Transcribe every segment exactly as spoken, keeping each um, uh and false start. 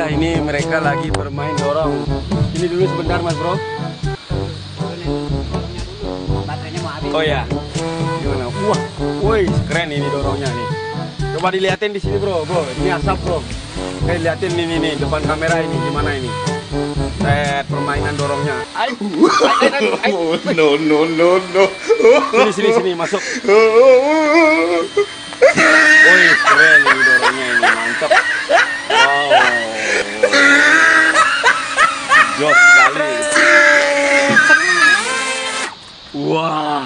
Ya, ini mereka lagi bermain dorong. Ini dulu sebentar, Mas Bro. Baterainya mau habis. Oh ya. Gimana? Wah, woi, keren ini dorongnya nih. Coba dilihatin di sini, Bro. Bro, ini asap, Bro. Oke, lihatin ini nih depan kamera ini gimana ini. Set permainan dorongnya. Ayo. No no no no. Sini sini sini masuk. Woi, keren ini dorongnya ini, mantap. Wow. Jos sekali. Wah.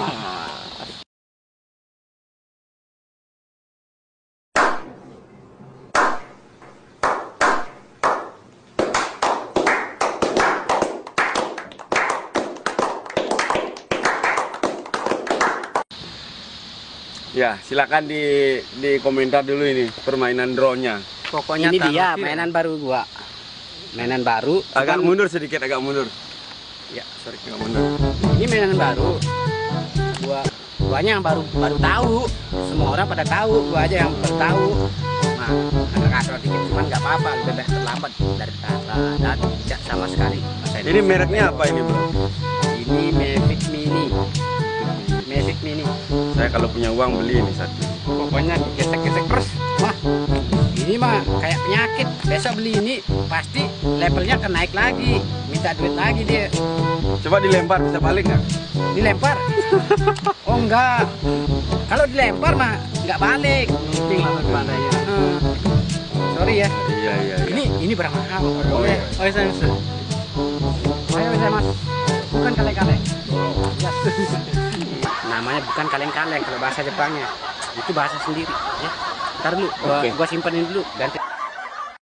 Ya, silakan di di komentar dulu ini permainan drone-nya. Pokoknya ini dia mainan baru gua. Mainan baru. Agak cuman- mundur sedikit, agak mundur. Ya, sorry, agak mundur. Ini mainan baru. Gua guanya yang baru baru tahu. Semua orang pada tahu, gua aja yang baru tahu. Nah, agak kasar dikit cuman nggak apa-apa, lebih baik terlambat dari kata dan tidak sama sekali. Bahasa Ini Indonesia. mereknya apa ini, Bro? Ini Mavic Mini. Mavic Mini. Saya kalau punya uang beli ini satu. Pokoknya gesek-gesek terus. Wah, ini mah kayak penyakit. Besok beli ini pasti levelnya akan naik lagi. Minta duit lagi dia. Coba dilempar bisa balik nggak? Dilempar? Oh enggak. Kalau dilempar mah nggak balik. Mungkin lah mana ya. Hmm. Sorry ya. Iya, iya, iya. Ini ini berapa mahal? Oh, iya. Oh, saya bisa. Ayo bisa mas. Bukan kaleng-kaleng. Yes. Namanya bukan kaleng-kaleng kalau bahasa Jepangnya. Itu bahasa sendiri ya. Ntar dulu, gua, Oke. gua simpenin dulu ganti.